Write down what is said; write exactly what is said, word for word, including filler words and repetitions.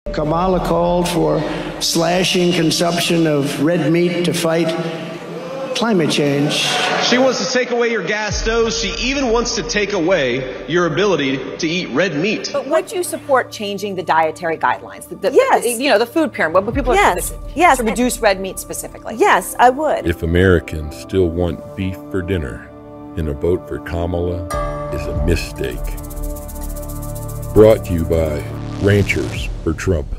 Kamala called for slashing consumption of red meat to fight climate change. She wants to take away your gas stoves. She even wants to take away your ability to eat red meat. But would you support changing the dietary guidelines? The, the, yes. The, you know, the food pyramid, what people yes. are yes. to reduce red meat specifically. Yes, I would. If Americans still want beef for dinner, then a vote for Kamala is a mistake. Brought to you by Ranchers for Trump.